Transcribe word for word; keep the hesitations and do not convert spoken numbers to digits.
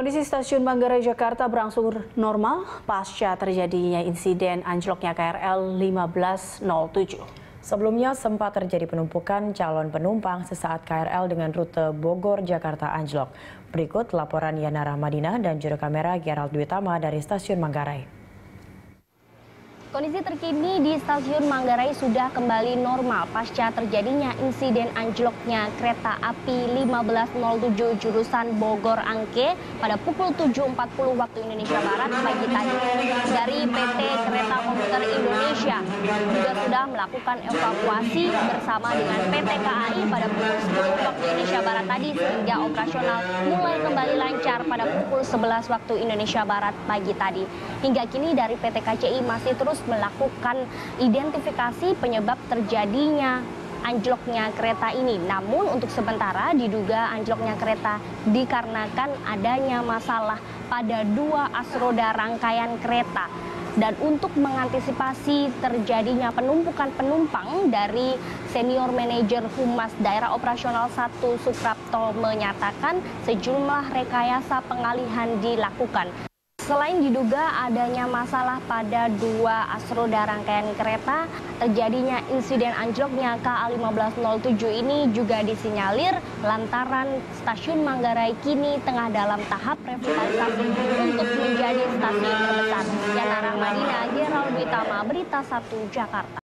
Kondisi stasiun Manggarai Jakarta berangsur normal pasca terjadinya insiden anjloknya K R L lima belas nol tujuh. Sebelumnya sempat terjadi penumpukan calon penumpang sesaat K R L dengan rute Bogor-Jakarta anjlok. Berikut laporan Yana Rahmadina dan juru kamera Gerald Dwitama dari stasiun Manggarai. Kondisi terkini di stasiun Manggarai sudah kembali normal pasca terjadinya insiden anjloknya kereta api lima belas nol tujuh jurusan Bogor Angke pada pukul tujuh empat puluh waktu Indonesia Barat pagi tadi. Dari P T Kereta Komuter Indonesia juga sudah melakukan evakuasi bersama dengan P T K A I pada pukul sepuluh waktu Indonesia Barat tadi sehingga operasional mulai kembali lancar pada pukul sebelas waktu Indonesia Barat pagi tadi. Hingga kini dari P T K C I masih terus melakukan identifikasi penyebab terjadinya anjloknya kereta ini. Namun untuk sementara diduga anjloknya kereta dikarenakan adanya masalah pada dua asroda rangkaian kereta. Dan untuk mengantisipasi terjadinya penumpukan penumpang, dari Senior Manajer Humas Daerah Operasional satu Suprapto menyatakan sejumlah rekayasa pengalihan dilakukan. Selain diduga adanya masalah pada dua asroda rangkaian kereta, terjadinya insiden anjloknya K A lima belas nol tujuh ini juga disinyalir lantaran stasiun Manggarai kini tengah dalam tahap revitalisasi untuk menjadi stasiun terbesar. Yana Rahmadina, Gerald Dwitama, Berita Satu, Jakarta.